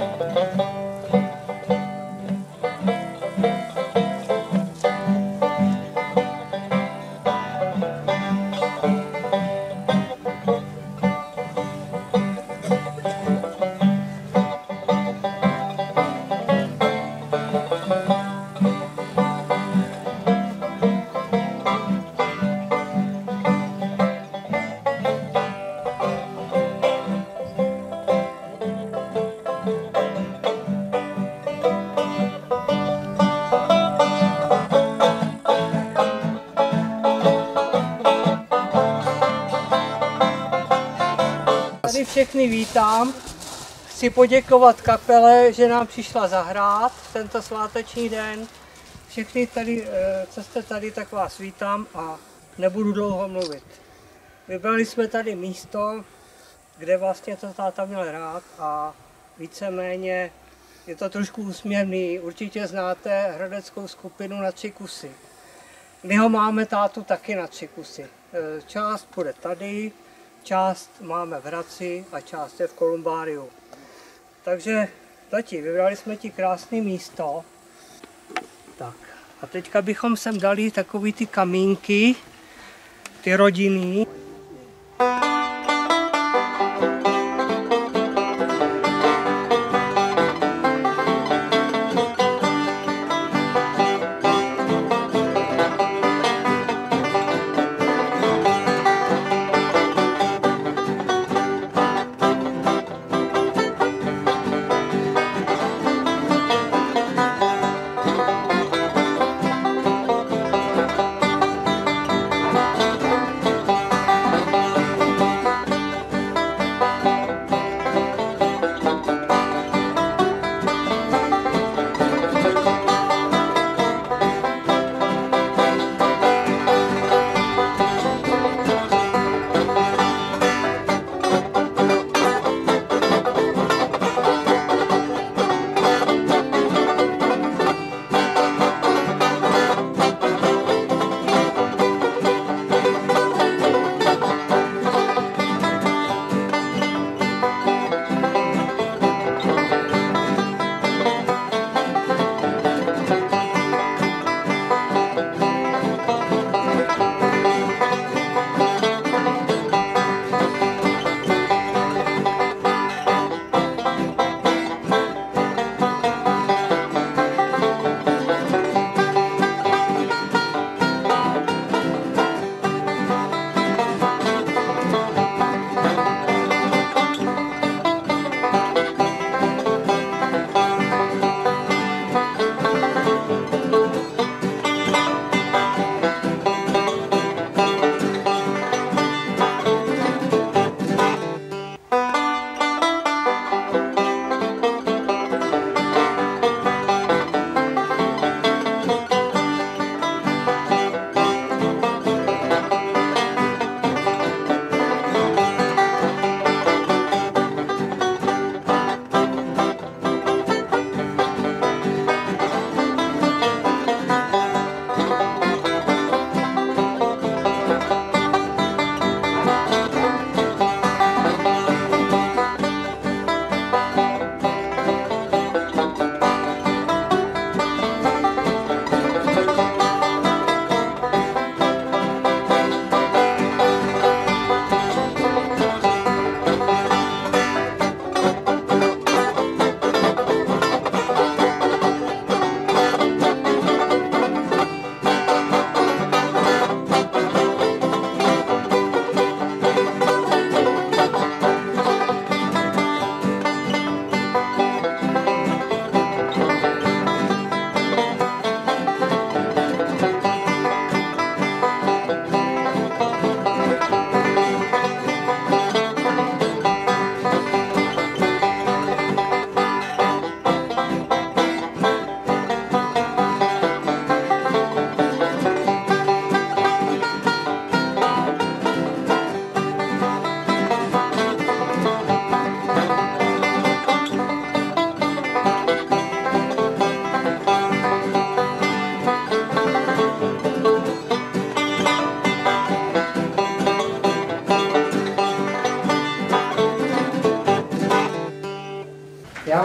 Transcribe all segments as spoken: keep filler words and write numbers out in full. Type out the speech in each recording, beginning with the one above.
Tady všechny vítám. Chci poděkovat kapele, že nám přišla zahrát tento sváteční den. Všechny tady, co jste tady, tak vás vítám a nebudu dlouho mluvit. Vybrali jsme tady místo, kde vlastně to táta měl hrát a víceméně je to trošku úsměvný. Určitě znáte hradeckou skupinu Na tři kusy. My ho máme tátu taky na tři kusy. Část bude tady, část máme v Hradci a část je v Kolumbáriu. Takže tati, vybrali jsme ti krásné místo. Tak a teďka bychom sem dali takový ty kamínky, ty rodinný.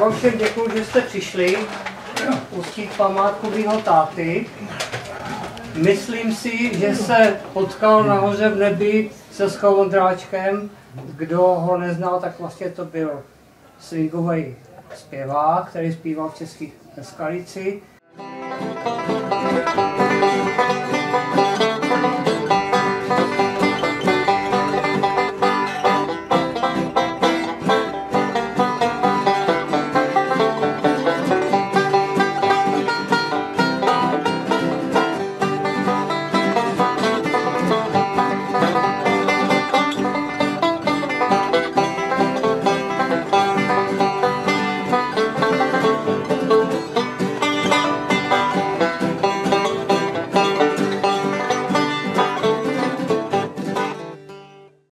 vám všem děkuji, že jste přišli uctít památku mýho táty. Myslím si, že se potkal nahoře v nebi se Schovondráčkem. Kdo ho neznal, tak vlastně to byl swingový zpěvák, který zpíval v České Skalici.